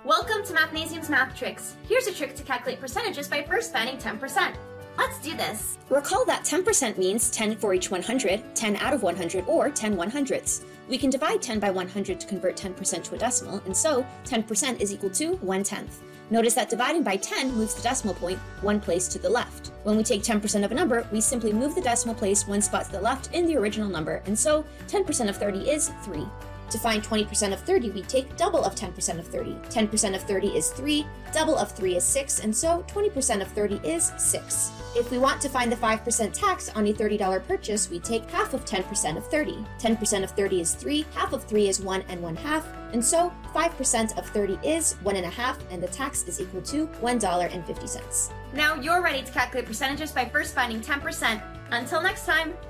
Welcome to Mathnasium's Math Tricks. Here's a trick to calculate percentages by first finding 10%. Let's do this. Recall that 10% means 10 for each 100, 10 out of 100, or 10 100ths. We can divide 10 by 100 to convert 10% to a decimal, and so 10% is equal to 1/10. Notice that dividing by 10 moves the decimal point one place to the left. When we take 10% of a number, we simply move the decimal place one spot to the left in the original number, and so 10% of 30 is 3. To find 20% of 30, we take double of 10% of 30. 10% of 30 is 3, double of 3 is 6, and so 20% of 30 is 6. If we want to find the 5% tax on a $30 purchase, we take half of 10% of 30. 10% of 30 is 3, half of 3 is 1 1/2, and so 5% of 30 is 1 1/2, and the tax is equal to $1.50. Now you're ready to calculate percentages by first finding 10%. Until next time!